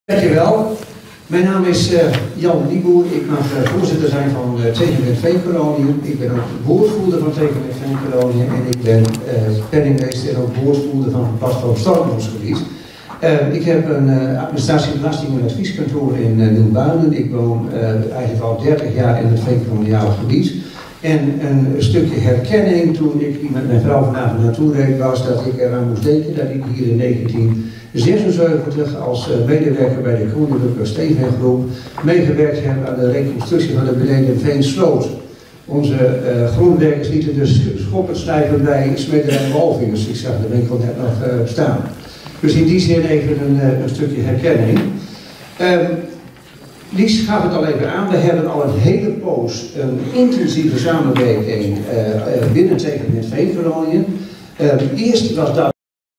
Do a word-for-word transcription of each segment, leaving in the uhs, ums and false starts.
Dankjewel. Mijn naam is uh, Jan Lieboer. Ik mag uh, voorzitter zijn van uh, Tegenwet Veenkoloniën. Ik ben ook woordvoerder van Tegenwet Veenkoloniën en ik ben uh, penningmeester en ook woordvoerder van het Pad van Stormbosgebied. Uh, ik heb een uh, administratie, belasting en advieskantoor in uh, Nieuwbuinen. Ik woon uh, eigenlijk al dertig jaar in het veenkoloniale gebied. En een stukje herkenning toen ik met mijn vrouw vanavond naartoe reed was dat ik eraan moest denken dat ik hier in negentien zesenzeventig als medewerker bij de Koninklijke Steenweggroep meegewerkt heb aan de reconstructie van de beneden Veensloot. Onze uh, grondwerkers lieten dus schoppen snijden bij smederij Walvingers. Ik zag de winkel net nog uh, staan. Dus in die zin even een, uh, een stukje herkenning. Um, Lies gaf het al even aan, we hebben al een hele poos een intensieve samenwerking uh, uh, binnen Tegenwet Veenkoloniën. Uh, eerst was dat.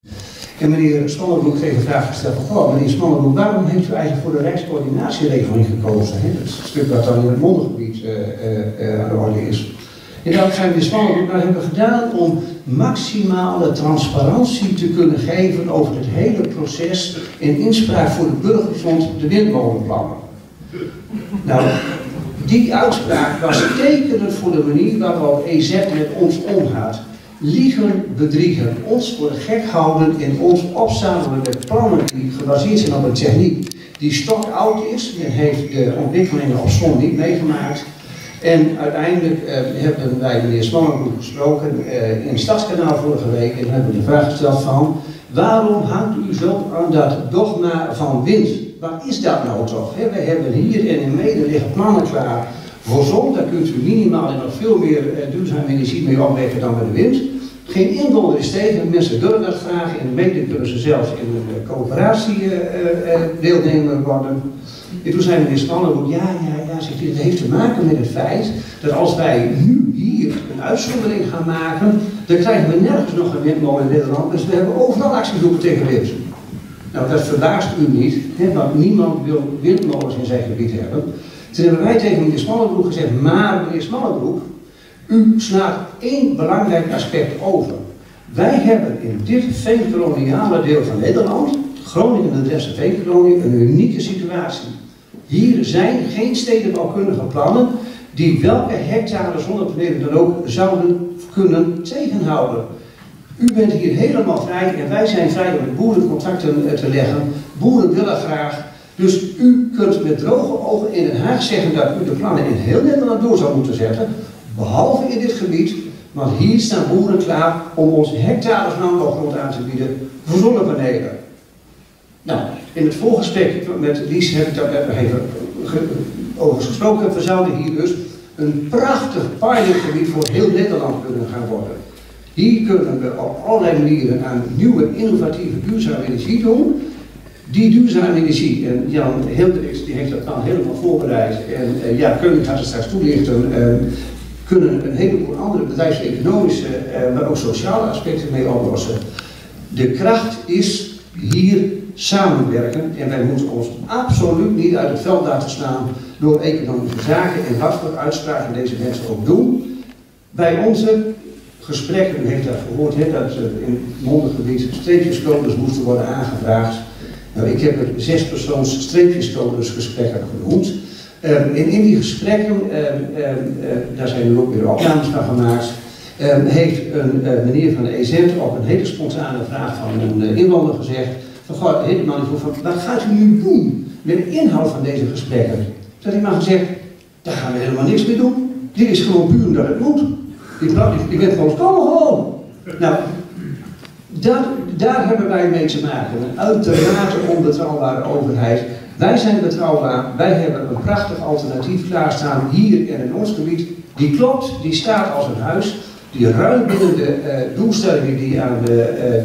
En meneer Smallebroek heeft een vraag gesteld van, oh meneer Smallebroek, waarom heeft u eigenlijk voor de Rijkscoördinatieregeling gekozen? Hè? Dat is het stuk wat dan in het mondengebied uh, uh, uh, aan de orde is. En daarom zijn meneer Smallebroek, dat hebben we gedaan om maximale transparantie te kunnen geven over het hele proces in inspraak voor de burgerfront de windmolenplannen. Nou, die uitspraak was tekenend voor de manier waarop E Z met ons omgaat. Liegen, bedriegen, ons voor de gek houden in ons opzamelen met plannen die gebaseerd zijn op een techniek die stokoud is. Men heeft de ontwikkelingen op zon niet meegemaakt. En uiteindelijk uh, hebben wij meneer Smallebroek gesproken uh, in het Stadskanaal vorige week en hebben we de vraag gesteld van waarom hangt u zo aan dat dogma van wind? Wat is dat nou toch? He, wij hebben hier en in Mede liggen plannen klaar voor zon, daar kunt u minimaal en nog veel meer uh, duurzame energie mee opwekken dan met de wind. Geen inwoner is tegen, mensen durven dat graag. In Mede kunnen ze zelfs in een uh, coöperatie uh, uh, deelnemer worden. En toen zei meneer Smallebroek, ja, ja, ja, zegt hij, het heeft te maken met het feit dat als wij nu hier een uitzondering gaan maken, dan krijgen we nergens nog een windmolen in Nederland, dus we hebben overal actiegroepen tegen wind. Nou, dat verbaast u niet, hè, want niemand wil windmolens in zijn gebied hebben. Toen hebben wij tegen meneer Smallebroek gezegd, maar meneer Smallebroek, u slaat één belangrijk aspect over. Wij hebben in dit veenkoloniale deel van Nederland, Groningen en de Drentse veenkolonie, een unieke situatie. Hier zijn geen stedenbouwkundige plannen die welke hectare zonnepanelen dan ook zouden kunnen tegenhouden. U bent hier helemaal vrij en wij zijn vrij om met boeren contacten te leggen. Boeren willen graag. Dus u kunt met droge ogen in Den Haag zeggen dat u de plannen in heel Nederland door zou moeten zetten. Behalve in dit gebied, want hier staan boeren klaar om ons hectares landbouwgrond aan te bieden voor zonnepanelen. Nou, in het voorgesprek met Lies heb ik daar even over gesproken. We zouden hier dus een prachtig pilotgebied voor heel Nederland kunnen gaan worden. Hier kunnen we op allerlei manieren aan nieuwe, innovatieve, duurzame energie doen. Die duurzame energie, en Jan Hilderiks die heeft dat dan helemaal voorbereid, en uh, ja, Koning gaat het straks toelichten, uh, kunnen een heleboel andere bedrijfseconomische, uh, maar ook sociale aspecten mee oplossen. De kracht is hier samenwerken en wij moeten ons absoluut niet uit het veld laten slaan door economische zaken en wat voor uitspraken deze mensen ook doen. Bij onze gesprekken, u heeft dat gehoord, he, dat in het mondengebied streepjescodes moesten worden aangevraagd. Nou, ik heb het zespersoons streepjescodes gesprekken genoemd. Um, en in die gesprekken, um, um, uh, daar zijn er ook weer opnames van gemaakt, um, heeft een uh, meneer van de E Z op een hele spontane vraag van een uh, inwoner gezegd van, goh, helemaal niet van, wat gaat u nu doen met de inhoud van deze gesprekken? Toen had ik maar gezegd, daar gaan we helemaal niks mee doen. Dit is gewoon puur dat het moet. Ik, ik ben gewoon, kom gewoon. Nou, dat, daar hebben wij mee te maken. Een uitermate onbetrouwbare overheid. Wij zijn betrouwbaar, wij hebben een prachtig alternatief klaarstaan hier en in ons gebied. Die klopt, die staat als een huis. Die ruim binnen de uh, doelstellingen die aan de uh,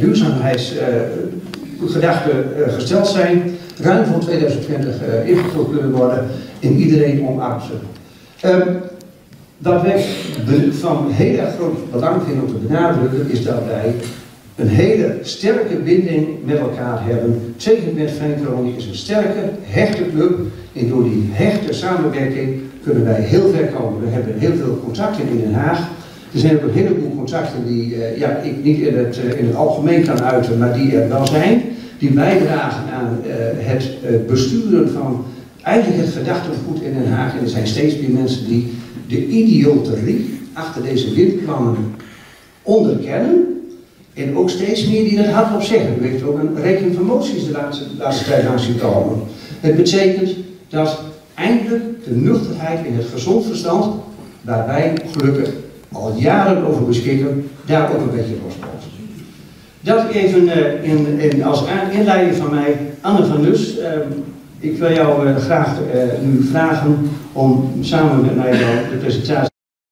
duurzaamheidsgedachten uh, uh, gesteld zijn, ruim voor tweeduizend twintig uh, ingevuld kunnen worden en iedereen omarmt ze. Um, Wat wij van heel erg groot belang vinden om te benadrukken is dat wij een hele sterke binding met elkaar hebben. Tegenwet Veenkolonie is een sterke, hechte club en door die hechte samenwerking kunnen wij heel ver komen. We hebben heel veel contacten in Den Haag. Er zijn ook een heleboel contacten die uh, ja, ik niet in het, uh, in het algemeen kan uiten, maar die er wel zijn. Die die bijdragen aan uh, het uh, besturen van eigenlijk het gedachtegoed in Den Haag. En er zijn steeds meer mensen die de idioterie achter deze windplannen onderkennen. En ook steeds meer die het hardop zeggen. U heeft ook een rekening van moties de laatste, de laatste tijd aan zien komen. Het betekent dat eindelijk de nuchterheid in het gezond verstand, waar wij gelukkig al jaren over beschikken, daar ook een beetje loskomt. Dat even uh, in, in, als inleiding van mij, Anne van Nus. Uh, ik wil jou uh, graag uh, nu vragen om samen met mij de presentatie.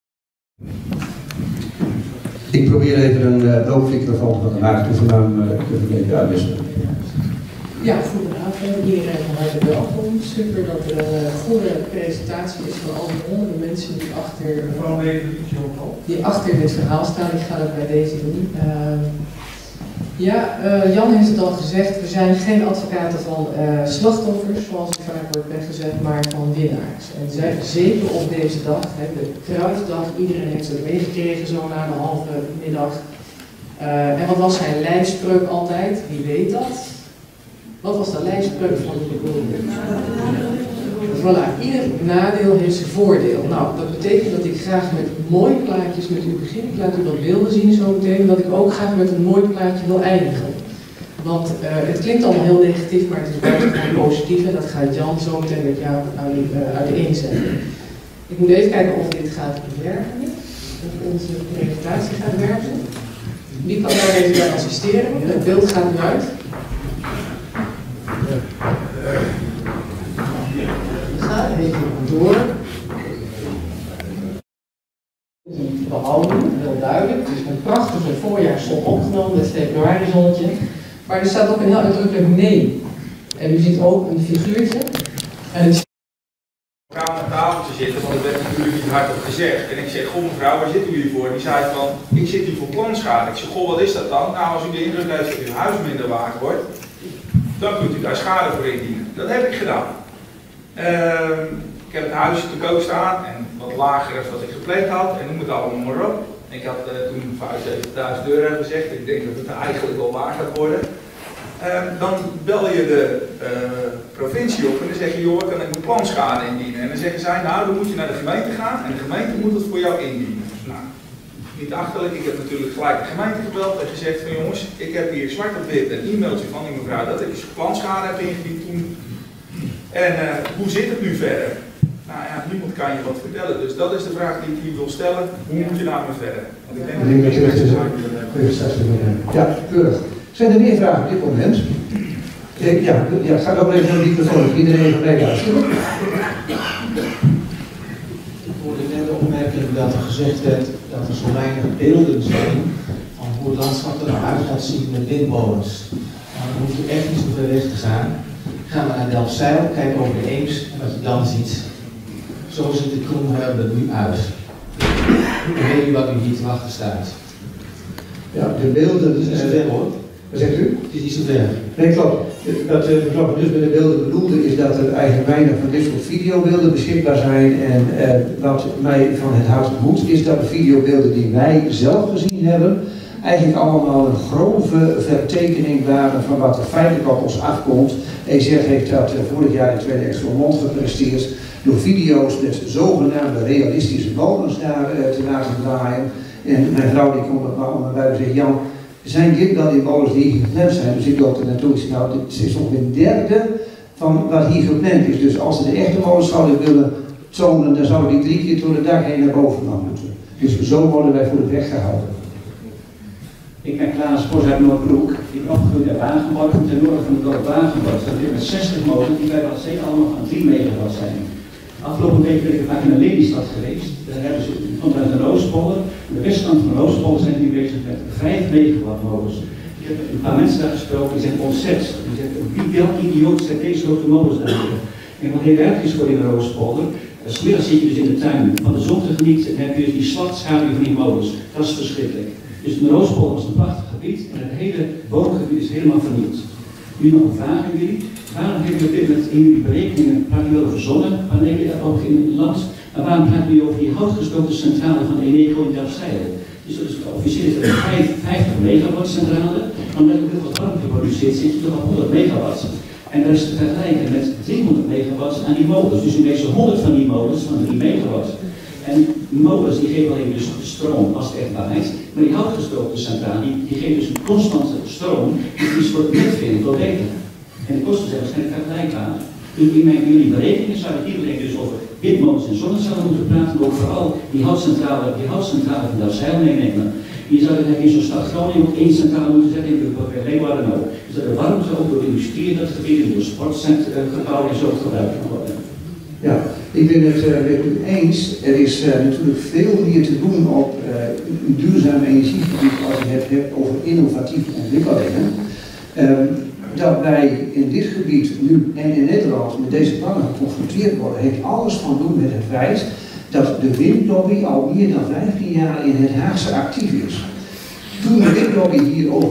Ik probeer even een uh, loopmicrofoon van de maag te vernemen uitwisselen. Ja, goedenavond. Iedereen van harte welkom. Super dat er een goede presentatie is van al die honderden mensen die achter, die achter dit verhaal staan. Ik ga dat bij deze doen. Uh, ja, uh, Jan heeft het al gezegd. We zijn geen advocaten van uh, slachtoffers, zoals er vaak wordt weggezet, maar van winnaars. En zij, zeker op deze dag, hè, de Kruisdag, iedereen heeft het meegekregen zo na de halve middag. Uh, en wat was zijn lijfspreuk altijd? Wie weet dat? Wat was de lijfspreuk van de bedoeling? Voilà, ieder nadeel heeft zijn voordeel. Nou, dat betekent dat ik graag met mooie plaatjes met u begin. Ik laat u wat beelden zien zo meteen, dat ik ook graag met een mooi plaatje wil eindigen. Want uh, het klinkt allemaal heel negatief, maar het is buitengewoon positief en dat gaat Jan zo meteen met jou uh, uiteenzetten. Ik moet even kijken of dit gaat werken, of onze presentatie gaat werken. Wie kan daar even bij assisteren? Het beeld gaat nu uit. Ga even door. Behouden, heel duidelijk. Het is een prachtige voorjaarszon opgenomen, het februarizonnetje. Maar er staat ook een heel uitdrukkelijk nee. En u ziet ook een figuurtje. En het aan een tafeltje zitten, want het werd natuurlijk niet hardop gezegd. En ik zeg, goh mevrouw, waar zitten jullie voor? En die zei van, ik zit hier voor planschade. Ik zeg, goh, wat is dat dan? Nou, als u de indruk heeft dat uw huis minder waard wordt, dan kunt u daar schade voor indienen. Dat heb ik gedaan. Uh, ik heb het huisje te koop staan en wat lager dan wat ik gepland had en noem het allemaal maar op. Ik had uh, toen vijfenzeventigduizend euro gezegd, ik denk dat het eigenlijk wel waar gaat worden. Uh, dan bel je de uh, provincie op en dan zeg je, joh, kan ik mijn planschade indienen? En dan zeggen zij, nou, dan moet je naar de gemeente gaan en de gemeente moet het voor jou indienen. Nou, niet achterlijk, ik heb natuurlijk gelijk de gemeente gebeld en gezegd van jongens, ik heb hier zwart op wit een e-mailtje van die mevrouw dat ik dus planschade heb ingediend toen. En uh, hoe zit het nu verder? Nou ja, niemand kan je wat vertellen, dus dat is de vraag die ik hier wil stellen. Hoe moet je daarmee verder? Want ik denk dat ik denk dat je ja, keurig. Zijn er meer vragen op dit moment? Ja, ja ga ook even naar de microfoon. Iedereen even mee luisteren. Ik hoorde net de opmerking dat er gezegd werd dat er zo weinig beelden zijn van hoe het landschap er nou uit gaat zien met windmolens. Nou, dan hoef je echt niet zo ver weg te gaan. Ga maar naar Delfzijl, kijk over de Eems en wat je dan ziet. Zo ziet het Kroonhelm er nu uit. Ik weet niet wat u hier te wachten staat. Ja, de beelden. Het is niet zo ver hoor. Wat zegt u? Het is niet zo ver. Nee, klopt. Wat uh, mevrouw dus met de beelden bedoelde is dat er eigenlijk weinig van dit soort videobeelden beschikbaar zijn. En uh, wat mij van het hart moet is dat de videobeelden die wij zelf gezien hebben, eigenlijk allemaal een grove vertekening waren van wat er feitelijk op ons afkomt. E Z heeft dat uh, vorig jaar in tweede Excelmont gepresteerd door video's met zogenaamde realistische molens daar uh, te laten draaien. En mijn vrouw die komt er allemaal bij en zegt, Jan, zijn dit wel die molens die gepland zijn? Dus ik loop er naartoe en zeg, nou, dit is ongeveer een derde van wat hier gepland is. Dus als ze de echte molens zouden willen tonen, dan zouden die drie keer door de dag heen naar boven gaan moeten. Dus zo worden wij voor de weg gehouden. Ik ben Klaas Bos uit Noordbroek. Ik ben opgegroeid in Wagenborg, ten noorden van het dorp Wagenborg. Dat ligt met zestig molens die bij wat zeker allemaal van drie megawatt zijn. Afgelopen week ben ik vaak in de Lelystad geweest. Daar hebben ze vanuit de Roospolder. De westkant van de Roospolder zijn nu bezig met vijf megawatt molens. Ik heb een paar mensen daar gesproken, die zijn ontzet. Die zeggen, wie welk idioot zet deze grote molens daar? En wat heel erg is voor in de Roospolder, smiddags zit je dus in de tuin van de zon te genieten en heb je dus die slachtschaduw van die molens. Dat is verschrikkelijk. Dus de Roospolder was een prachtig gebied en het hele woongebied is helemaal vernield. Nu nog een vraag aan jullie. Waarom hebben we dit met in jullie berekeningen, praten jullie over zonnepanelen ook in het land, maar waarom praten jullie over die houtgestookte centrale van Eneco in Delfzijl? Dus, dus officieel is er vijftig megawatt centrale, maar omdat er heel veel warmte produceert, zit je toch al honderd megawatt. En dat is te vergelijken met driehonderd megawatt aan die molens. Dus u deze honderd van die molens van drie megawatt. En die molens die geven alleen dus stroom als het echt waait, maar die houtgestookte centrale die, die geeft dus een constante stroom, dus die is voor het net veel beter. En de kosten zijn waarschijnlijk vergelijkbaar. Dus in mijn jullie berekeningen zou ik iedereen dus over windmolens en zonnecellen moeten praten, maar ook vooral die houtcentrale, die houtcentrale van Delfzijl meenemen. Je zou dan in zo'n stad Groningen ook één centrale moeten zetten, in de Leeuwarden ook. Dus dat de warmte ook door de industrie in dat gebied, in de sportgebouwen en zo gebruikt kan worden. Ja, ik ben het uh, met u eens. Er is uh, natuurlijk veel meer te doen op uh, duurzame energiegebied als je het hebt over innovatieve ontwikkelingen. Um, dat wij in dit gebied nu en in Nederland met deze plannen geconfronteerd worden, heeft alles van doen met het feit dat de windlobby al meer dan vijftien jaar in het Haagse actief is. Toen de windlobby hierover.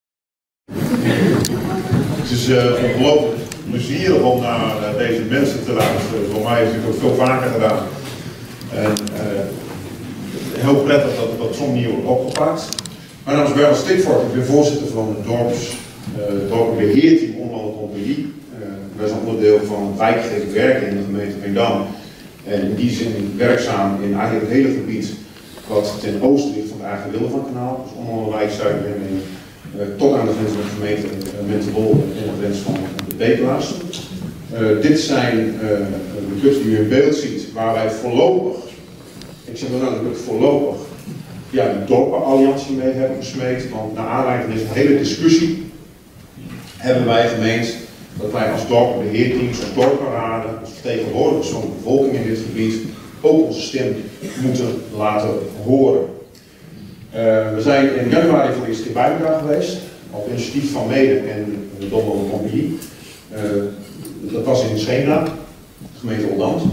Het is uh, ongelooflijk plezierig om naar uh, deze mensen te luisteren. Voor mij is het ook veel vaker gedaan. En uh, heel prettig dat dat op zo'n manier wordt opgepakt. Mijn naam is Bernard Stikvoort, ik ben voorzitter van het dorps, uh, dorpenbeheerteam Omland Compagnie. Uh, wij zijn onderdeel van het wijkgericht werken in de gemeente Veendam. En in die zin werkzaam in eigenlijk het hele gebied wat ten oosten ligt van het eigen Wildervankanaal. Dus Omlandenwijk, Zuid-Limmen, uh, tot aan de grens van de gemeente uh, Menterwolde en de grens van de Beekelaars. Uh, dit zijn uh, de clubs die u in beeld ziet, waar wij voorlopig, ik zeg wel nadruk voorlopig, ja, de dorpenalliantie mee hebben gesmeed. Want naar aanleiding van deze hele discussie hebben wij gemeend dat wij als dorpenbeheerteams, als dorpenraden, als vertegenwoordigers van de bevolking in dit gebied ook onze stem moeten laten horen. Uh, we zijn in januari voor de eerste keer bij elkaar geweest, op initiatief van Mede en de Dommelende Compagnie. Uh, dat was in Scheemda, gemeente Oldambt.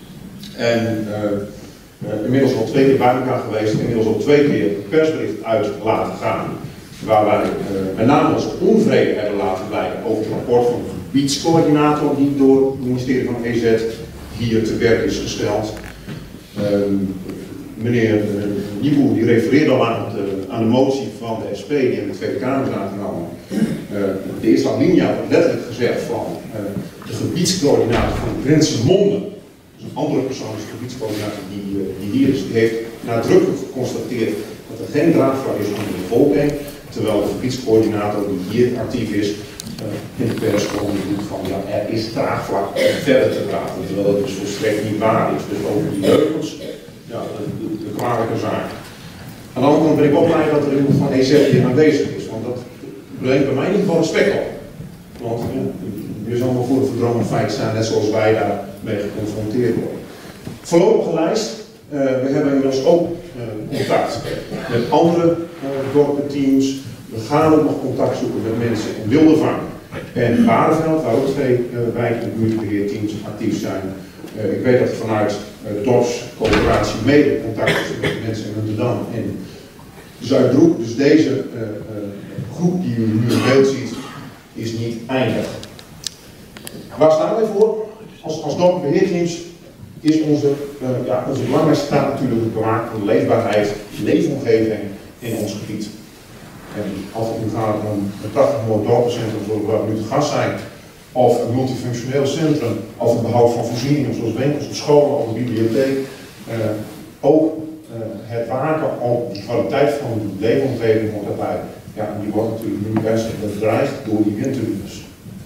En uh, uh, inmiddels al twee keer bij elkaar geweest, inmiddels al twee keer een persbericht uit laten gaan, waar wij uh, met name onze onvrede hebben laten blijken over het rapport van de gebiedscoördinator die door het ministerie van E Z hier te werk is gesteld. Uh, meneer uh, Nieboer die refereerde al aan, het, uh, aan de motie van de S P die in de Tweede Kamer is aangenomen. Uh, de eerste alinea wordt letterlijk gezegd van uh, de gebiedscoördinator van Grenzenmonde, dus een andere persoon is de gebiedscoördinator die, uh, die hier is, die heeft nadrukkelijk geconstateerd dat er geen draagvlak is onder de bevolking, terwijl de gebiedscoördinator die hier actief is uh, in de pers gewoon doet van ja, er is draagvlak om verder te praten, terwijl dat dus volstrekt niet waar is. Dus over die leugens, ja, de, de, de kwalijke zaak. Aan de andere kant ben ik ook blij dat er iemand van E Z hier aanwezig is, want dat brengt bij mij in ieder geval respect op. Want ja, je zal maar voor een verdrongen feit zijn, net zoals wij daarmee geconfronteerd worden. Voorlopige lijst, uh, we hebben inmiddels ook uh, contact met andere uh, dorpenteams. We gaan ook nog contact zoeken met mensen in Wildervank en Bareveld, waar ook twee uh, wijk- en buurtbeheerteams actief zijn. Uh, ik weet dat vanuit uh, de dorpscoöperatie Mede contact is met mensen in Rotterdam en Zuidbroek. Dus deze uh, uh, groep die u nu in beeld ziet, is niet eindig. Waar staan wij voor? Als, als dorpsbeheerteams is onze, uh, ja, onze belangrijkste taak natuurlijk het bewaken van de leefbaarheid, leefomgeving in ons gebied. En als het nu gaat om een prachtig mooi dorpencentrum zoals waar we nu te gast zijn, of een multifunctioneel centrum, of het behoud van voorzieningen zoals winkels of scholen of een bibliotheek, uh, ook uh, het waken op die kwaliteit van de leefomgeving hoort daarbij. Ja, en die wordt natuurlijk nu ernstig bedreigd door die windturbines.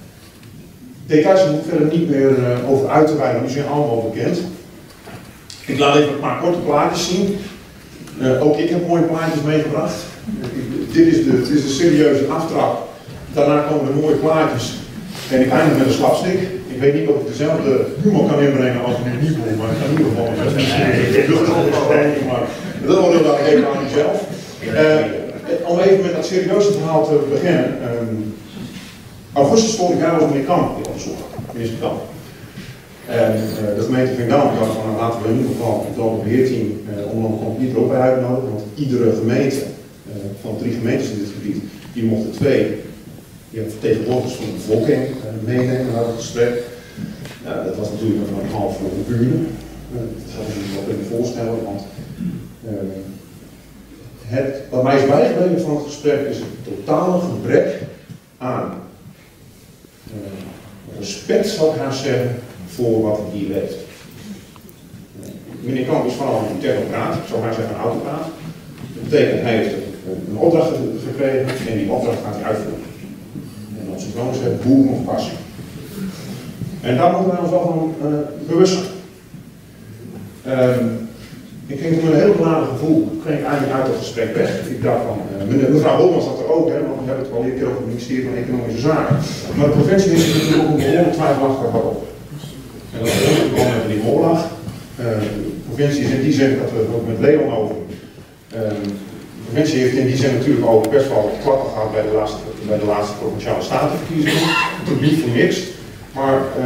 Details moet ik verder niet meer uh, over uit te wijden, die zijn allemaal bekend. Ik laat even een paar korte plaatjes zien. Uh, ook ik heb mooie plaatjes meegebracht. Uh, dit, is de, dit is de serieuze aftrap. Daarna komen de mooie plaatjes. En ik eindig met een slapstick. Ik weet niet of ik dezelfde humor kan inbrengen als meneer Nieboer, maar ik kan in ieder geval met een luchtige maar dat wordt dan even aan mezelf. Uh, om even met dat serieuze verhaal te beginnen. Um, augustus vorig jaar was meneer Kamp in bezoek, minister Kamp. En uh, de gemeente Veendam dacht van nou, laten we in ieder geval het dorpsbeheerteam uh, om een complete erop bij uitnodigen, want iedere gemeente uh, van drie gemeentes in dit gebied, die mochten twee ja, vertegenwoordigers van de bevolking uh, meenemen naar het gesprek. Uh, dat was natuurlijk nog een half voor de buren. Uh, dat zou je zich wel kunnen voorstellen, want uh, het, wat mij is bijgebleven van het gesprek is het totale gebrek aan uh, respect, zou ik haast zeggen, voor wat hier leeft. Uh, meneer Kamp is vooral een technocraat, ik zou maar zeggen een autocraat. Dat betekent, hij heeft een opdracht gekregen en die opdracht gaat hij uitvoeren. En op zijn woon zegt boer of pas. En daar moeten wij ons wel van uh, bewust zijn. Um, ik ging met een heel beladen gevoel, ging ik eigenlijk uit het gesprek weg. Ik dacht van, uh, mevrouw Holmans zat er ook, hè, want we hebben het al een keer over het ministerie van Economische Zaken. Maar de provincie is natuurlijk ook een behoorlijk twijfelachtig op. En dat is ook gewoon met die oorlog. Uh, de provincie is in die zin, dat we het ook met Leon over. Um, de provincie heeft in die zin natuurlijk ook best wel klappen gehad bij de laatste, bij de laatste provinciale statenverkiezingen. Natuurlijk niet voor niks. Maar uh,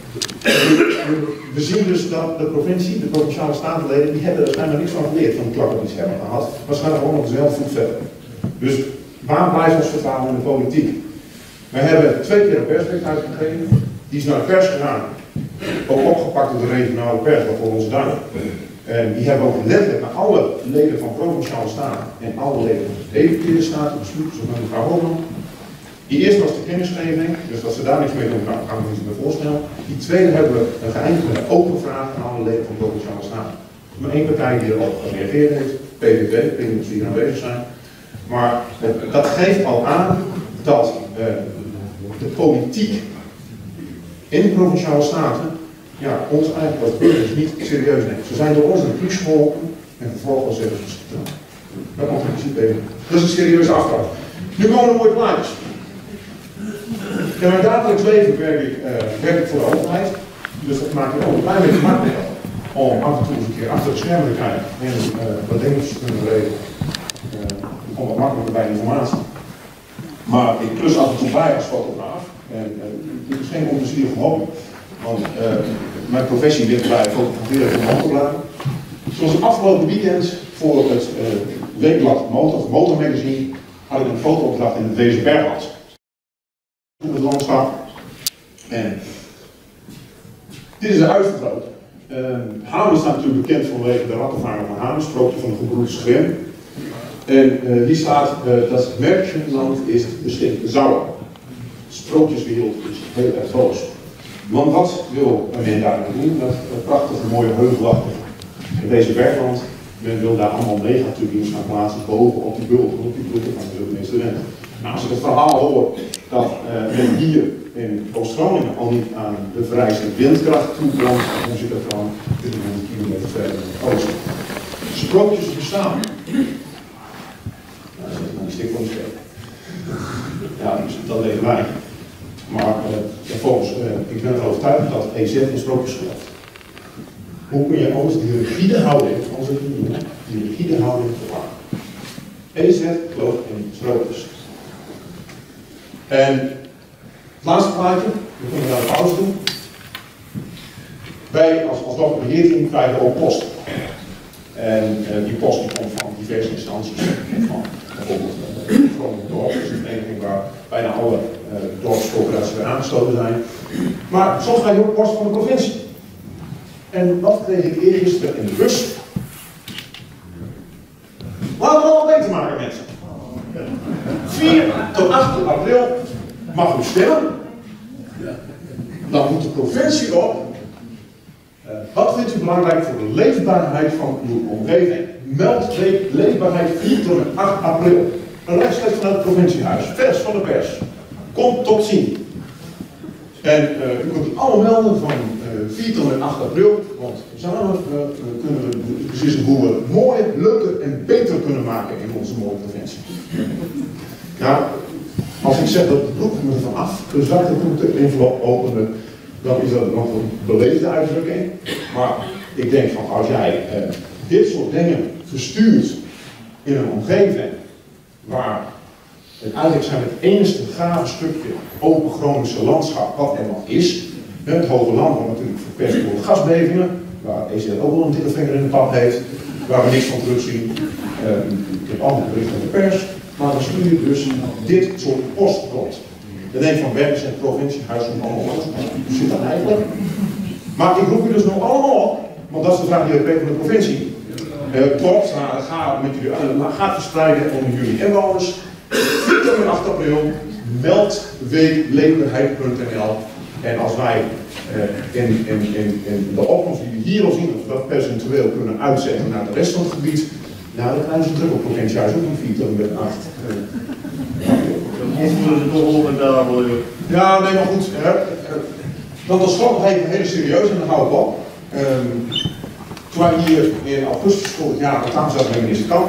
we zien dus dat de provincie, de provinciale statenleden, die hebben er schijnbaar niks van geleerd van de klappen die ze hebben gehad. Waarschijnlijk gewoon nog dezelfde voet verder. Dus waar blijft ons vertrouwen in de politiek? Wij hebben twee keer een persbericht uitgegeven. Die is naar de pers gegaan. Ook opgepakt door de regionale pers, waarvoor onze dank. En die hebben ook letterlijk naar alle leden van provinciale staten en alle leden van de gedeputeerde staten besloten, zoals mevrouw Holman. Die eerste was de kennisgeving, dus dat ze daar niks mee doen, kan ik me niet meer voorstellen. Die tweede hebben we geëindigd met een open vraag aan alle leden van provinciale staten. Er is maar één partij die erop gereageerd heeft, P V V, ik weet niet of ze hier aanwezig zijn. Maar eh, dat geeft al aan dat eh, de politiek in de provinciale staten ja, ons eigenlijk als burgers niet serieus neemt. Ze zijn door ons in de kriek geholpen en vervolgens zeggen ze het. Dat komt in principe even. Dat is een serieuze afdracht. Nu komen er mooie plaatjes. In mijn dagelijks leven werk ik, uh, werk ik voor de overheid, dus dat maakt het ook een klein beetje makkelijker om af en toe eens een keer achter de schermen te kijken en uh, wat dingetjes te kunnen regelen. Uh, om wat makkelijker bij informatie. Maar ik klus af en toe bij als fotograaf en uh, dit is geen onplezierig hobby, want uh, mijn professie ligt bij fotograferen van motorbladen. Zoals het afgelopen weekend voor het uh, weekblad Motor, Motor Magazine had ik een fotoopdracht in het Wezenbergland. Het landschap. En dit is een uitvergroot. Uh, Hamen staat natuurlijk bekend vanwege de rattenvanger van Hamen, sprookje van de gebroeders Grimm. En uh, die staat, uh, dat Märchenland is beschikt Sauer. Sprookjeswereld is heel erg groot. Want wat wil men daar doen? Dat uh, prachtige mooie heuvelachtige in deze bergland. Men wil daar allemaal megaturbines gaan plaatsen boven op die bulten, op die bulten van de burgemeester Wente. Nou, als ik het verhaal hoor dat uh, men hier in Oost-Groningen al niet aan de vereiste windkracht toebrandt, dan zit er van driehonderd kilometer verder in het oosten. Sprookjes bestaan. Nou, dat is een stuk van de steek. Ja, dus dat weten wij. Maar uh, volgens, uh, ik ben ervan overtuigd dat E Z in sprookjes gelooft. Hoe kun je anders die rigide houding, onze die rigide houding vervangen? E Z gelooft in sprookjes. En het laatste plaatje, we kunnen daar een pauze doen. Wij als, als lokaal beheerteam krijgen ook post. En uh, die post die komt van diverse instanties. Van bijvoorbeeld uh, Groningen Dorp, dat is een vereniging waar bijna alle uh, dorpscoöperaties weer aangesloten zijn. Maar soms krijg je ook post van de provincie. En wat kreeg ik eergisteren in de bus? Laten we het allemaal beter maken, mensen. vier tot acht april mag u stemmen. Dan moet de provincie op. Uh, wat vindt u belangrijk voor de leefbaarheid van uw omgeving? Meld leefbaarheid vier tot acht april. Een rechtstreeks vanuit het provinciehuis. Vers van de pers. Komt tot zien. En uh, u kunt die allemaal melden van uh, vier tot en acht april. Want samen uh, kunnen we de precies boeren mooier, leuker en beter kunnen maken in onze mooie provincie. Ja, als ik zeg dat de broek me ervan af, dus dat ik de envelop openen, dan is dat nog een beleefde uitdrukking. Maar ik denk van als jij uh, dit soort dingen verstuurt in een omgeving waar het eigenlijk zijn het enige gave stukje open Groningse landschap wat er nog is. Het Hoge Land wordt natuurlijk verpest door de gasbevingen, waar E Z ook wel een dikke vinger in de pap heeft, waar we niks van terugzien. Uh, ik heb altijd berichten in de pers. Maar dan stuur je dus dit soort post rond. Dan denk je van werkers in het provinciehuis doen allemaal wat. Hoe zit dat eigenlijk? Maar ik roep je dus nog allemaal op, want dat is de vraag die ik weet van de provincie. Uh, klopt, nou, ga, met jullie, uh, gaat verspreiden onder jullie inwoners. vier tot en met acht april, meld weekleefbaarheid punt n l. En als wij uh, in, in, in, in de opkomst die we hier al zien, of dat percentueel kunnen uitzetten naar de rest van het gebied, nou, dan krijgen ze druk op potentieel juist ook een vier tot en met acht. Ja, nee, maar goed. Hè. Dat was gewoon nog even heel serieus en dan hou ik op. Um, toen wij hier in augustus vorig jaar aan tafel zaten bij minister Kamp,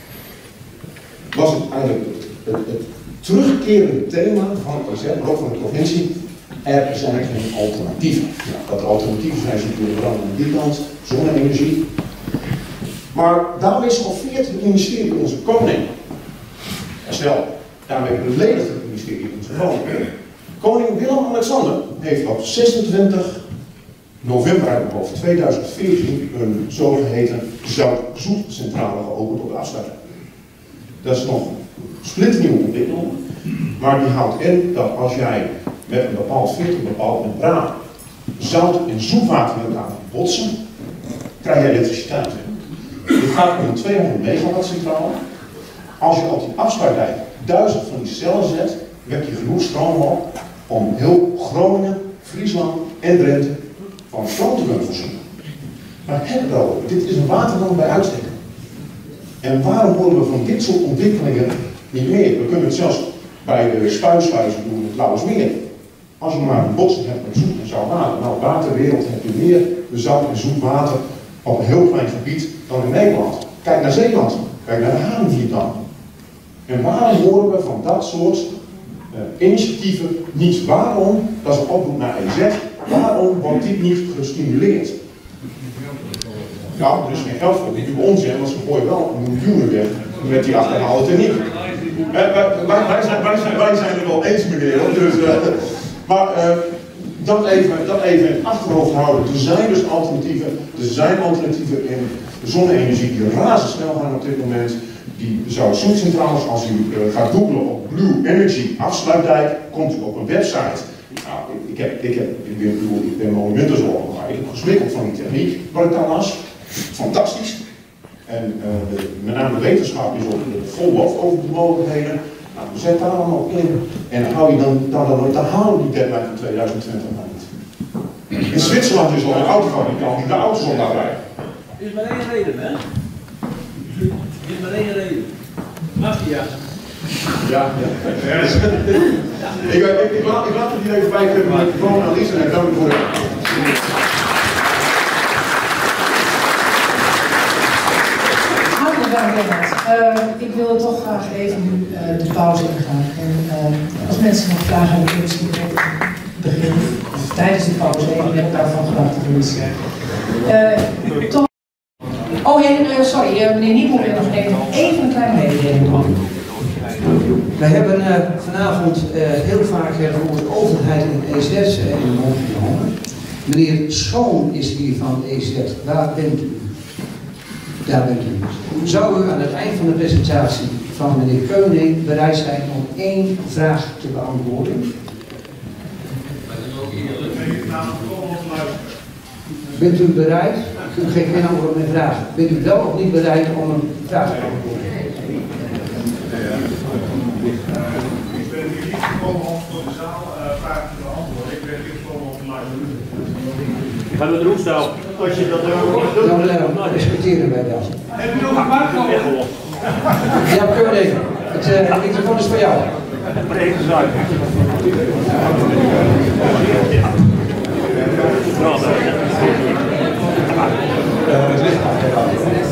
was het eigenlijk het, het, het terugkerende thema van het concept, maar ook van de provincie. Er zijn geen alternatieven. Ja, dat er alternatieven zijn, zien we vooral aan die kant, zonne-energie. Maar daarmee schoffeert het ministerie onze koning. En snel, daarmee beledigt het ministerie onze koning. Koning Willem-Alexander heeft op zesentwintig november uit mijn hoofd tweeduizend veertien een zogeheten zout-zoetcentrale geopend op de afsluiting. Dat is nog splinternieuwe ontwikkeling, maar die houdt in dat als jij met een bepaald filter, een bepaald membraan, zout en zoetwater met elkaar botsen, krijg je elektriciteit. Dit gaat om een tweehonderd megawatt centrale. Als je op die afsluitdijk duizend van die cellen zet, wek je genoeg stroom op om heel Groningen, Friesland en Drenthe van stroom te kunnen voorzien. Maar het hebben we over. Dit is een waterland bij uitstek. En waarom horen we van dit soort ontwikkelingen niet meer? We kunnen het zelfs bij de spuisluizen doen in het Lauwersmeer. Als je maar een botsing hebt met zoet en zout water. Nou, waterwereld heb je meer zout en zoet water op een heel klein gebied dan in Nederland. Kijk naar Zeeland, kijk naar de Haringvlietdam. En waarom horen we van dat soort uh, initiatieven niet? Waarom, dat is een oproep naar E Z, waarom wordt dit niet gestimuleerd? Ja, er is geen geld voor, dit is onzin, want ze gooien wel miljoenen weg met die achterhaalde techniek. Uh, wij, wij, wij, zijn, wij, zijn, wij zijn er wel eens meneer, dus, uh, maar uh, dat, even, dat even in het achterhoofd houden. Er zijn dus alternatieven, er zijn alternatieven in zonne-energie die razendsnel gaan op dit moment. Die zout-zoetcentrales, als u uh, gaat googlen op Blue Energy afsluitdijk, komt u op een website. Nou, ik, heb, ik, heb, ik, ben, ik ben monumentenzorger, maar ik heb gesmikkeld van die techniek, wat ik daar las. Fantastisch. En uh, de, met name de wetenschap is op vol lof over de mogelijkheden. Nou, zet daar allemaal in. En dan hou je dan, dan, dan, dan halen we die deadline van tweeduizend twintig maar niet. In Zwitserland is al een autofabrikant die de auto's op laat rijden. Er is maar één reden, hè? Er is maar één reden. Mafia. Ja, ja. ik, ik, ik, laat, ik laat het hier even bij met de microfoon aan Lisa en dank u voor het. Uh, ik wil toch graag even nu uh, de pauze ingaan. En uh, als mensen nog vragen hebben, kunnen ze direct beginnen. Of tijdens de pauze even met daarvan gedachten doen. Uh, toch... Oh ja, uh, sorry, uh, meneer Niepel wil nog even, even een kleine mededeling doen. Wij hebben uh, vanavond uh, heel vaak uh, voor de overheid in E Z uh, in de mond genomen. Meneer Schoon is hier van E Z. Waar bent u? Daar bent u. Zou u aan het eind van de presentatie van meneer Keuning bereid zijn om één vraag te beantwoorden? Bent u bereid? U geeft geen antwoord op mijn vraag. Bent u wel of niet bereid om een vraag te beantwoorden? Ik ben hier niet gekomen om voor de zaal uh, vragen te beantwoorden. Ik ben hier gekomen om te luisteren. Ik ga met de roep staan. Als je dat doet, Dan uh, respecteren wij dat. Heb je nog een vraag gehad? Ja, Keuning, het uh, microfoon is voor jou. Maar even zuid. Het ligt aan.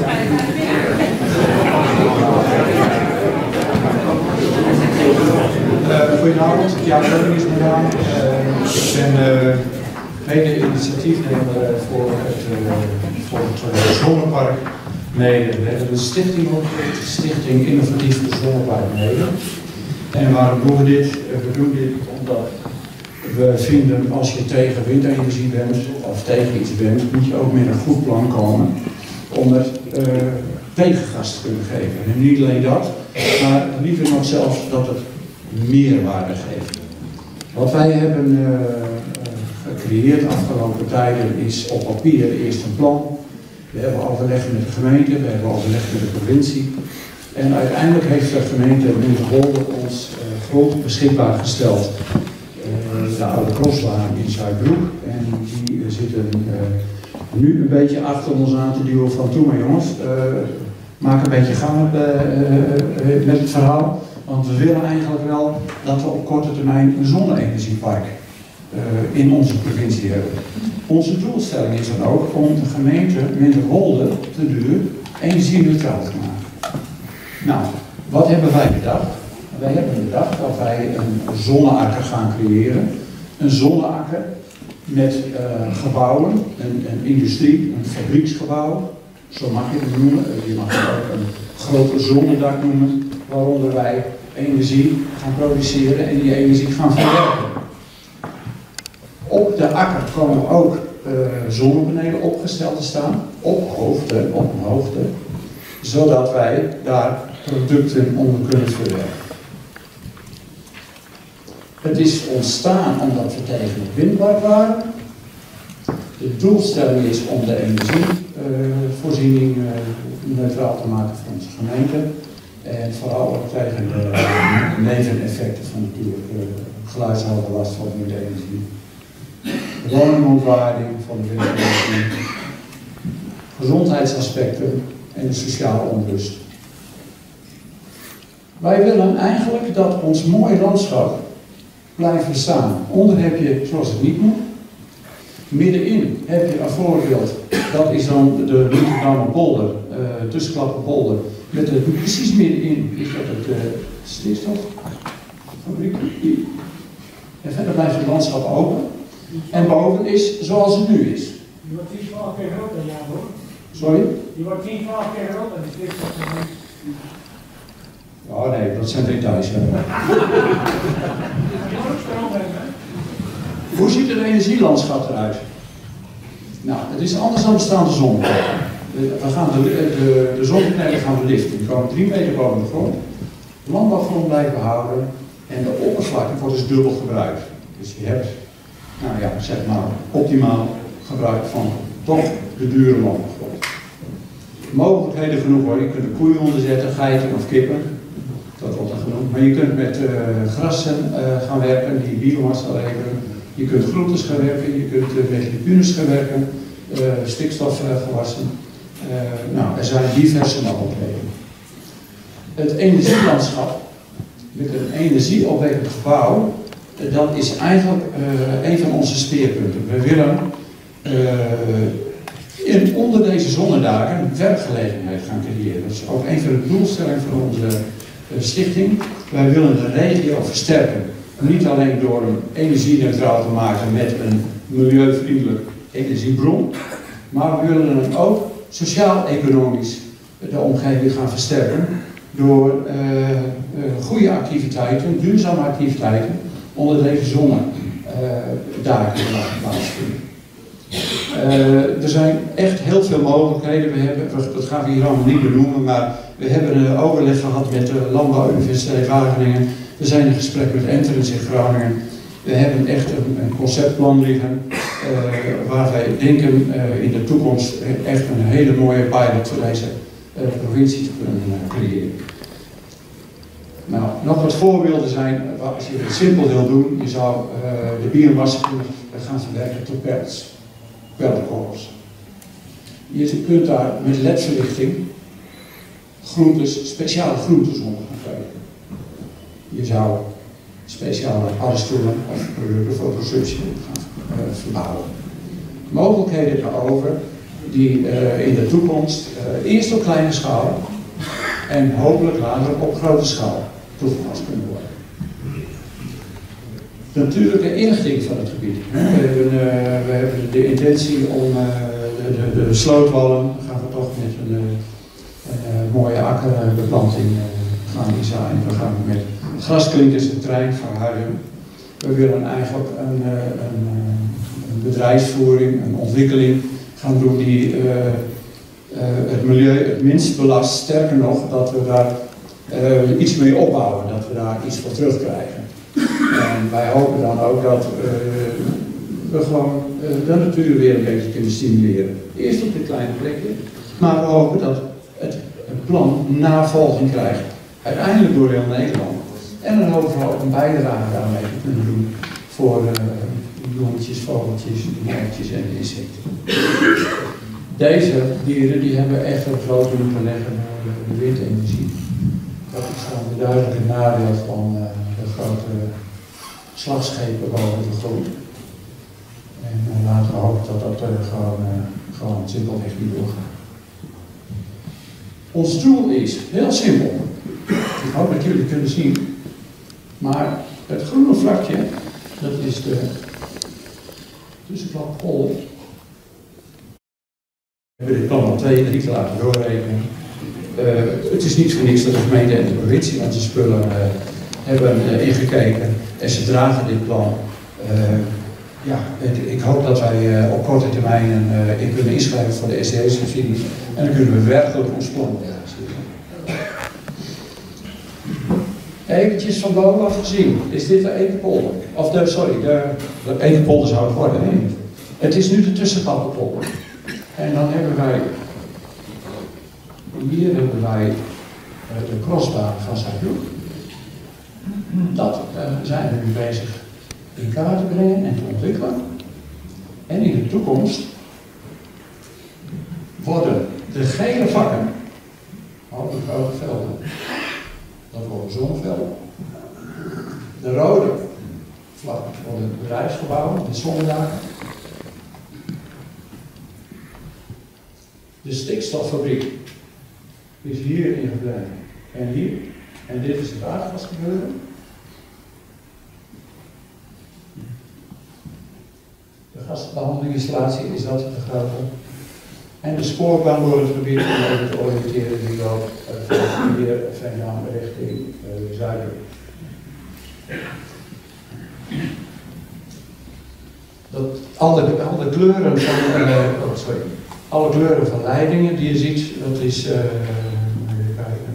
Uh, goedenavond, ja, Keuning is mijn naam. Uh, ik ben uh, mede-initiatiefnemer uh, voor het, uh, voor het uh, zonnepark Meeden. We hebben een stichting opgericht, Stichting Innovatief Zonnepark Meeden. En waarom doen we dit? We doen dit omdat we vinden als je tegen windenergie bent of tegen iets bent, moet je ook met een goed plan komen om het uh, tegengas te kunnen geven. En niet alleen dat, maar liever nog zelfs dat het meerwaarde geeft. Wat wij hebben uh, gecreëerd de afgelopen tijden is op papier eerst een plan We hebben overleg met de gemeente, we hebben overleg met de provincie. En uiteindelijk heeft de gemeente Menterwolde ons uh, grond beschikbaar gesteld. Uh, de oude crossbaan in Zuidbroek. En die uh, zitten uh, nu een beetje achter ons aan te duwen van toe maar jongens, uh, maak een beetje gang uh, uh, uh, met het verhaal. Want we willen eigenlijk wel dat we op korte termijn een zonne-energiepark uh, in onze provincie hebben. Onze doelstelling is dan ook om de gemeente Menterwolde te duur energie-neutraal te maken. Nou, wat hebben wij bedacht? Wij hebben bedacht dat wij een zonneakker gaan creëren. Een zonneakker met uh, gebouwen, een, een industrie, een fabrieksgebouw, zo mag je het noemen. Je mag het ook een groter zonnedak noemen, waaronder wij energie gaan produceren en die energie gaan verwerken. Op de akker komen ook uh, zonnepanelen opgesteld te staan, op hoogte, op een hoogte, zodat wij daar producten onder kunnen verwerken. Het is ontstaan omdat we tegen het windpark waren. De doelstelling is om de energievoorziening uh, uh, neutraal te maken voor onze gemeente. En vooral ook tegen de uh, neveneffecten van natuurlijk uh, geluidsoverlast van windenergie. Woningontwaarding van de windenergie. Gezondheidsaspecten en de sociale onrust. Wij willen eigenlijk dat ons mooie landschap blijft bestaan. Onder heb je, zoals het niet moet. Middenin heb je een voorbeeld, dat is dan de Rotterdammerpolder, uh, Tussenklappenpolder. Met de, precies middenin is dat het uh, stikstoffabriek. En verder blijft het landschap open. En boven is zoals het nu is. Die wordt tien, twaalf keer groter, ja hoor. Sorry? Die wordt tien, twaalf keer groter, die stikstoffabriek. Oh nee, dat zijn details. Ja. Hoe ziet het energielandschap eruit? Nou, het is anders dan bestaande zonnepanelen. We gaan de, de, de zonnepanelen gaan we liften. Die komen drie meter boven de grond. De landbouwgrond blijven behouden. En de oppervlakte wordt dus dubbel gebruikt. Dus je hebt, nou ja, zeg maar, optimaal gebruik van toch de dure landbouwgrond. Mogelijkheden genoeg hoor. Je kunt er koeien onderzetten, geiten of kippen. Dat wordt er genoemd. Maar je kunt met uh, grassen uh, gaan werken die biomassa leveren. Je kunt groentes gaan werken, je kunt uh, met legumes gaan werken, uh, stikstofgewassen. Uh, nou, er zijn diverse mogelijkheden. Het energielandschap met een energieopwekkend gebouw, uh, dat is eigenlijk uh, een van onze speerpunten. We willen uh, in, onder deze zonnedagen werkgelegenheid gaan creëren. Dat is ook een van de doelstellingen van onze uh, stichting. Wij willen de regio versterken. Niet alleen door hem energie-neutraal te maken met een milieuvriendelijk energiebron, maar we willen hem ook sociaal-economisch de omgeving gaan versterken door uh, uh, goede activiteiten, duurzame activiteiten onder deze zonnedagen te laten plaatsvinden. Uh, er zijn echt heel veel mogelijkheden. We hebben, dat gaan we hier allemaal niet benoemen, maar we hebben een overleg gehad met de Landbouwuniversiteit Wageningen. We zijn in gesprek met Enterens in Groningen. We hebben echt een, een conceptplan liggen uh, waar wij denken uh, in de toekomst echt een hele mooie pilot voor deze uh, provincie te kunnen uh, creëren. Nou, nog wat voorbeelden zijn, als je het simpel wil doen, je zou uh, de biomassa kunnen gaan verwerken tot pellets, pelletkorrels. Je kunt daar met L E D-verlichting groentes, speciale groentes onder gaan kweken. Je zou speciale paddenstoelen of producten voor consumptie gaan uh, verbouwen. Mogelijkheden daarover die uh, in de toekomst uh, eerst op kleine schaal en hopelijk later op grote schaal toegepast kunnen worden. De natuurlijke inrichting van het gebied. We hebben, uh, we hebben de intentie om uh, de, de, de slootwallen, gaan we toch met een, uh, een uh, mooie akkerbeplanting uh, gaan designen. We gaan met grasklinkers een trein verhuizen. We willen eigenlijk een, een, een bedrijfsvoering, een ontwikkeling gaan doen die uh, uh, het milieu het minst belast. Sterker nog, dat we daar uh, iets mee opbouwen, dat we daar iets voor terugkrijgen. En wij hopen dan ook dat uh, we gewoon uh, de natuur weer een beetje kunnen stimuleren. Eerst op dit kleine plekje, maar we hopen dat het, het plan navolging krijgt. Uiteindelijk door heel Nederland. En dan hopen we ook een bijdrage daarmee te kunnen doen voor uh, bloemetjes, vogeltjes, merkjes en insecten. Deze dieren die hebben echt een grote moeten leggen door de windenergie. Dat is dan de duidelijke nadeel van uh, de grote slagschepen boven de grond. En uh, laten we hopen dat dat uh, gewoon, uh, gewoon simpelweg niet doorgaat. Ons doel is heel simpel. Ik hoop dat jullie het kunnen zien. Maar het groene vlakje, dat is de tussenklap Pol. We hebben dit plan al twee, drie keer laten doorrekenen. Uh, het is niet voor niks dat de gemeente en de provincie onze spullen uh, hebben uh, ingekeken en ze dragen dit plan. Uh, ja, het, ik hoop dat wij uh, op korte termijn uh, in kunnen inschrijven voor de S D S-subsidies en dan kunnen we werkelijk ons plan realiseren. Eventjes van bovenaf gezien, is dit de Ekenpolder? Of de, sorry, de, de Ekenpolder zou het worden. Nee. Het is nu de Tussenkappenpolder. En dan hebben wij, hier hebben wij de crossbaan van Zuidbroek. Dat uh, zijn we nu bezig in kaart te brengen en te ontwikkelen. En in de toekomst worden de gele vakken, oh, de grote velden, dat worden zonnevelden. De rode vlakken worden bedrijfsgebouwen met zonnedaken. De stikstoffabriek is hier ingebleven en hier. En dit is het aardgasgebeuren. De gasbehandelinginstallatie is dat de grote. En de spoorbaan door het gebied om even te oriënteren die loopt uh, van hier Veendam richting uh, zuiden. Dat, alle, alle kleuren van uh, oh, sorry. Alle kleuren van leidingen die je ziet, dat is, uh, even kijken,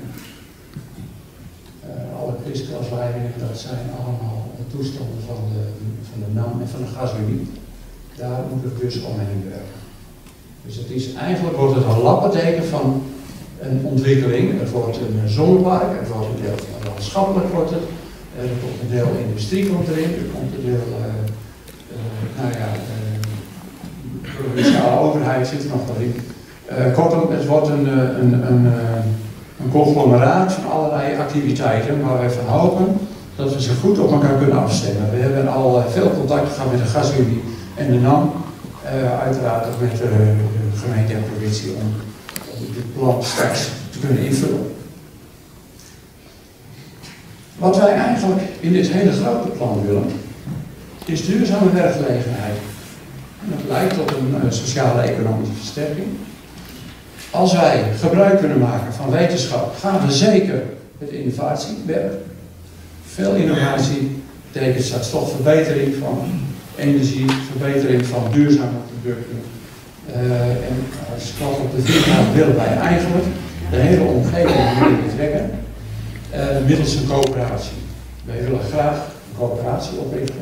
uh, alle krisklasleidingen, dat zijn allemaal de toestanden van de, van de N A M en van de gasunie. Daar moet het dus omheen werken. Dus het is, eigenlijk wordt het een lappendeken van een ontwikkeling. Er wordt een zonnepark, er wordt een deel van landschappelijk wordt het, er komt een deel industrie komt erin, er komt een deel, uh, uh, nou ja, uh, de provinciale overheid zit er nog wel in. Uh, kortom, het wordt een, een, een, een conglomeraat van allerlei activiteiten waar wij van hopen dat we ze goed op elkaar kunnen afstemmen. We hebben al veel contact gehad met de gasunie en de N A M, uh, uiteraard ook met uh, de gemeente en de provincie om, om dit plan straks te kunnen invullen. Wat wij eigenlijk in dit hele grote plan willen, is duurzame werkgelegenheid. En dat leidt tot een uh, sociale economische versterking. Als wij gebruik kunnen maken van wetenschap, gaan we zeker met innovatiewerk. Veel innovatie betekent straks toch verbetering van energie, verbetering van duurzame producten. Uh, en als klap op de vier willen wij eigenlijk de hele omgeving mee betrekken, uh, middels een coöperatie. Wij willen graag een coöperatie oprichten.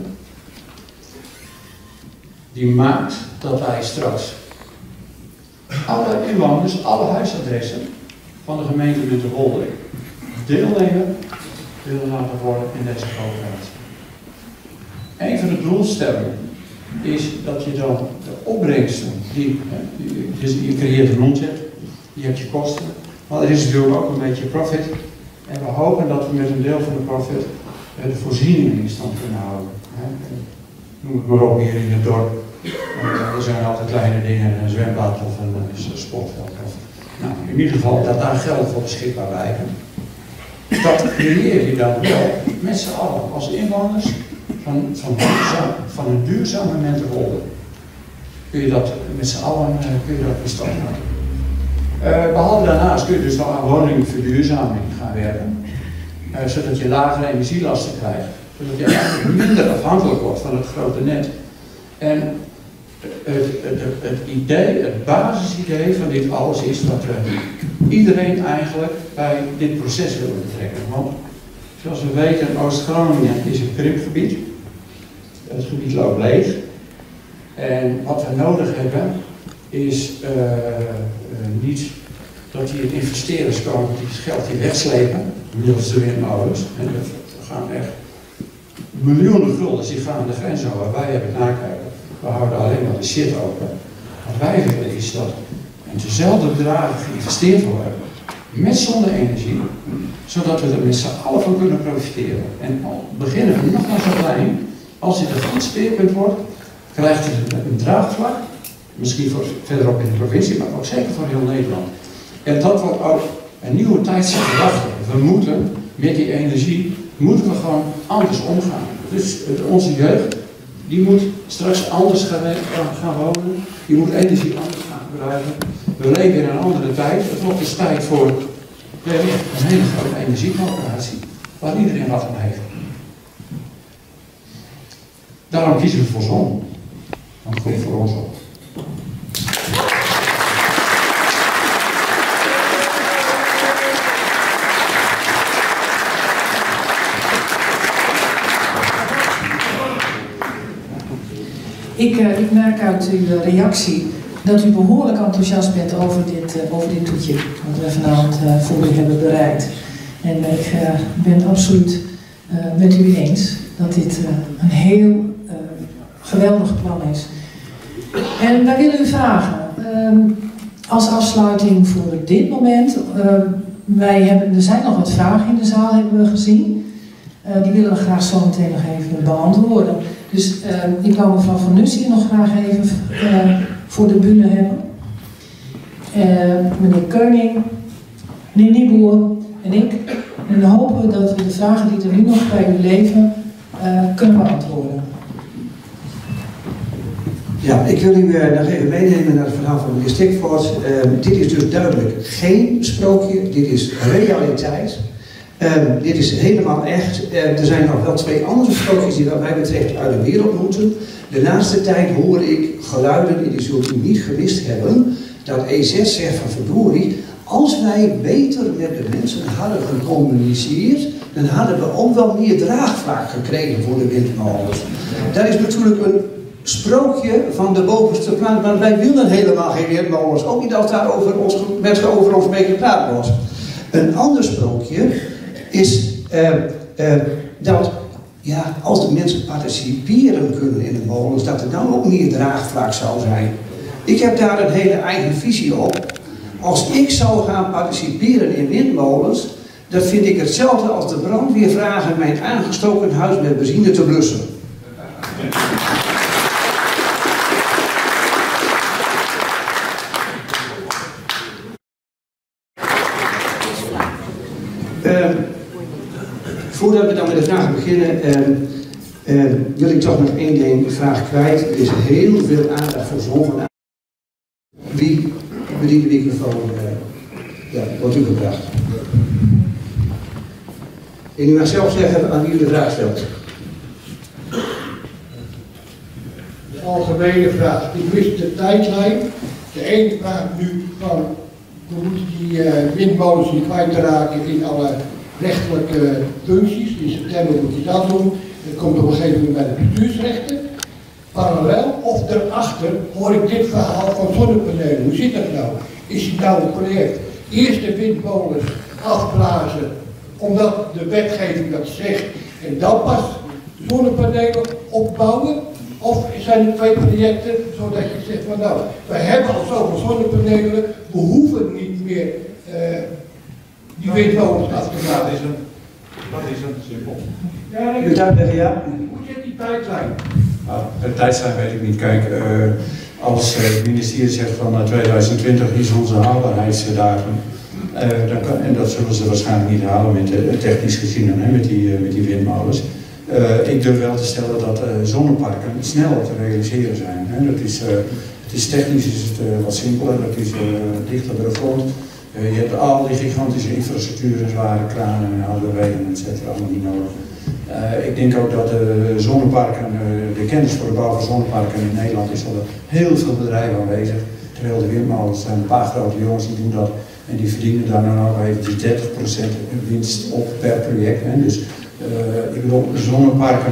Die maakt dat wij straks alle inwoners, alle huisadressen van de gemeente Munterwolde deelnemer willen laten worden in deze coöperatie. Een van de doelstellingen is dat je dan de opbrengsten, die, die je creëert een omzet, je hebt je kosten, maar er is natuurlijk ook een beetje profit. En we hopen dat we met een deel van de profit de voorzieningen in stand kunnen houden. Noem het maar op hier in het dorp. Uh, er zijn altijd kleine dingen, een zwembad of een, een sportveld. Nou, in ieder geval dat daar geld voor beschikbaar blijven. Dat creëer je dan wel met z'n allen als inwoners van, van, duurzaam, van een duurzame Menterwolde. Kun je dat met z'n allen uh, kun je dat bestand houden. Uh, behalve daarnaast kun je dus nog aan woningverduurzaming gaan werken. Uh, zodat je lagere energielasten krijgt. Zodat je eigenlijk minder afhankelijk wordt van het grote net. En het, het, het idee, het basisidee van dit alles is dat we iedereen eigenlijk bij dit proces willen betrekken. Want zoals we weten, Oost-Groningen is een krimpgebied. Het gebied loopt leeg. En wat we nodig hebben is uh, uh, niet dat hier investeerders komen die het geld hier wegslepen, middels de windmolens. En dat gaan echt miljoenen guldens die gaan de grens over. Wij hebben het nakijken. We houden alleen maar de shit open. Wat wij willen is dat en dezelfde bedragen geïnvesteerd worden met zonne-energie, zodat we er met z'n allen van kunnen profiteren. En al beginnen we nog maar zo klein, als dit een goed speerpunt wordt, krijgt het een draagvlak, misschien voor verderop in de provincie, maar ook zeker voor heel Nederland. En dat wordt ook een nieuwe tijd te wachten. We moeten met die energie, moeten we gewoon anders omgaan. Dus onze jeugd, die moet straks anders gaan, gaan wonen, die moet energie anders gaan gebruiken. We leven in een andere tijd, het wordt dus tijd voor ja, een hele grote energiecoöperatie, waar iedereen wat aan heeft. Daarom kiezen we voor zon. Want het komt voor ons op. Ik, uh, ik merk uit uw reactie dat u behoorlijk enthousiast bent over dit, uh, over dit toetje wat we vanavond uh, voor u hebben bereid. En uh, ik uh, ben absoluut uh, met u eens dat dit uh, een heel uh, geweldig plan is. En wij willen u vragen, uh, als afsluiting voor dit moment, uh, wij hebben, er zijn nog wat vragen in de zaal, hebben we gezien. Uh, die willen we graag zo meteen nog even beantwoorden. Dus uh, ik wou mevrouw Van Nuss hier nog graag even uh, voor de bühne hebben. Uh, meneer Keuning, meneer Nieboer en ik. En dan hopen we dat we de vragen die er nu nog bij u leven uh, kunnen beantwoorden. Ja, ik wil u uh, nog even meenemen naar het verhaal van meneer Stikvoort. Uh, dit is dus duidelijk geen sprookje, dit is realiteit. Um, dit is helemaal echt. Uh, er zijn nog wel twee andere sprookjes die wat mij betreft uit de wereld moeten. De laatste tijd hoor ik geluiden, die zult u niet gemist hebben, dat E Z zegt van verdorie, als wij beter met de mensen hadden gecommuniceerd, dan hadden we ook wel meer draagvlak gekregen voor de windmolens. Dat is natuurlijk een sprookje van de bovenste plaat, maar wij willen helemaal geen windmolens. Ook niet als daar over ons, met over ons mee gepraat wordt. Een ander sprookje is uh, uh, dat ja, als de mensen participeren kunnen in de molens, dat er dan ook meer draagvlak zou zijn. Ik heb daar een hele eigen visie op. Als ik zou gaan participeren in windmolens, dan vind ik hetzelfde als de brandweer vragen mijn aangestoken huis met benzine te blussen. Uh, voordat we dan met de vragen beginnen, uh, uh, wil ik toch nog één ding vraag kwijt. Er is heel veel aandacht voor zon. Wie bedient de microfoon? Uh, ja, wordt u gebracht. En u mag zelf zeggen aan wie u de vraag stelt. De algemene vraag. Ik wist de tijdlijn. De ene vraag nu van we moeten die uh, windmolens niet kwijt te raken in alle rechtelijke functies. In september moet je dat doen. Dat komt op een gegeven moment bij de bestuursrechten. Parallel of daarachter hoor ik dit verhaal van zonnepanelen. Hoe zit dat nou? Is het nou een project? Eerst de windmolens afblazen omdat de wetgeving dat zegt en dan pas zonnepanelen opbouwen? Of zijn er twee projecten zodat je zegt van nou, wij hebben al zoveel zonnepanelen, we hoeven niet meer uh, die windmolens af te blazen. Dat is een, dat is een simpel. Ja, U uitleggen, ja? Hoe zit die tijdlijn? Nou, de tijdslijn weet ik niet. Kijk, uh, als uh, het ministerie zegt van uh, tweeduizend twintig is onze haalbaarheidsdatum. Uh, dan kan, en dat zullen ze waarschijnlijk niet halen met uh, technisch gezien, hè, met, die, uh, met die windmolens. Uh, ik durf wel te stellen dat uh, zonneparken sneller te realiseren zijn. Hè. Dat is, uh, het is technisch is het, uh, wat simpeler, dat is uh, dichter bij de grond. Uh, je hebt al die gigantische infrastructuur, zware kranen en oude wegen, et cetera, allemaal niet nodig. Uh, ik denk ook dat de zonneparken, uh, de kennis voor de bouw van zonneparken in Nederland is al heel veel bedrijven aanwezig. Terwijl de windmolens zijn een paar grote jongens die doen dat en die verdienen daar nou nog eventjes dertig procent winst op per project. Hè. Dus uh, ik bedoel, zonneparken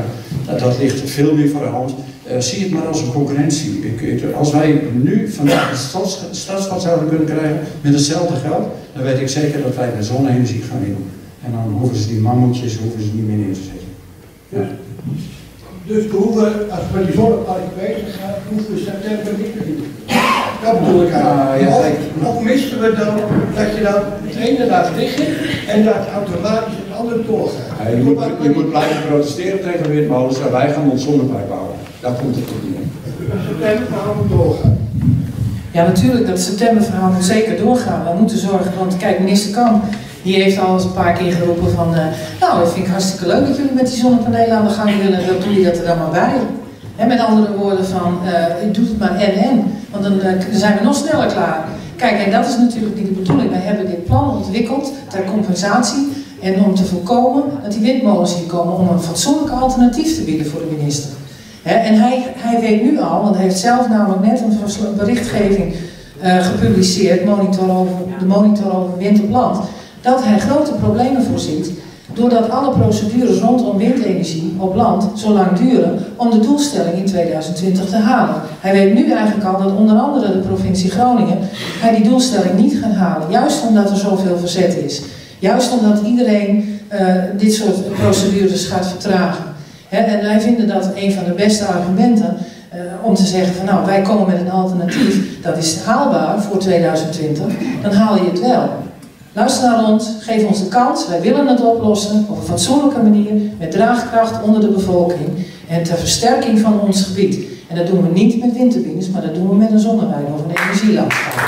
dat, dat ligt veel meer voor de hand. Uh, zie het maar als een concurrentie. Ik, ik, als wij nu vandaag een stads, stadsvat zouden kunnen krijgen met hetzelfde geld, dan weet ik zeker dat wij met zonne-energie gaan winnen. En dan hoeven ze die mammoetjes hoeven ze niet meer neer te zetten. Ja. Dus we hoeven, als we die zonnepark bezig gaan, hoeven we september niet te doen. Dat bedoel ik eigenlijk. Uh, ja, of, of misten we dan dat je dan het ene laat liggen en dat automatisch het andere doorgaat. Ja, je, moet, je moet blijven protesteren tegen windmolens en wij gaan ons zonnepark bouwen. Daar komt het op neer. Het septemberverhaal moet doorgaan. Ja, natuurlijk, dat septemberverhaal moet zeker doorgaan. We moeten zorgen, want kijk, minister Kamp, die heeft al eens een paar keer geroepen van, uh, nou, dat vind ik hartstikke leuk dat jullie met die zonnepanelen aan de gang willen, dan doe je dat er dan maar bij. He, met andere woorden van, uh, doe het maar en en, want dan uh, zijn we nog sneller klaar. Kijk, en dat is natuurlijk niet de bedoeling. Wij hebben dit plan ontwikkeld ter compensatie en om te voorkomen dat die windmolens hier komen om een fatsoenlijk alternatief te bieden voor de minister. He, en hij, hij weet nu al, want hij heeft zelf namelijk net een berichtgeving uh, gepubliceerd, monitor over, de monitor over wind op land, dat hij grote problemen voorziet doordat alle procedures rondom windenergie op land zo lang duren om de doelstelling in tweeduizend twintig te halen. Hij weet nu eigenlijk al dat onder andere de provincie Groningen hij die doelstelling niet gaat halen, juist omdat er zoveel verzet is. Juist omdat iedereen uh, dit soort procedures gaat vertragen. He, en wij vinden dat een van de beste argumenten uh, om te zeggen van nou, wij komen met een alternatief, dat is haalbaar voor tweeduizend twintig, dan haal je het wel. Luister naar ons, geef ons de kans, wij willen het oplossen op een fatsoenlijke manier, met draagkracht onder de bevolking en ter versterking van ons gebied. En dat doen we niet met windturbines, maar dat doen we met een zonnewijn of een energielandschap.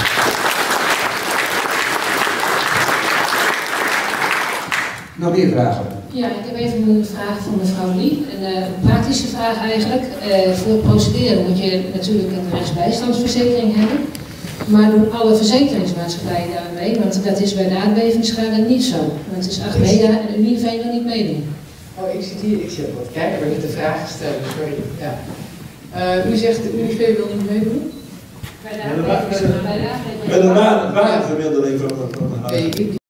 Nog meer vragen? Ja, ik heb even een vraag van mevrouw Lee. Een, uh, een praktische vraag eigenlijk. Uh, voor het procederen moet je natuurlijk een rechtsbijstandsverzekering hebben. Maar doen alle verzekeringsmaatschappijen daar mee? Want dat is bij de aardbevingsschade niet zo. Want het is Achmea en Univeen wil niet meedoen. Oh, ik zit hier, ik zit wat kijken, maar niet de vraag stellen, sorry. Ja. Uh, u zegt de Univeen wil niet meedoen? Bij de aardbevingsschade. Met een watervermiddeling van een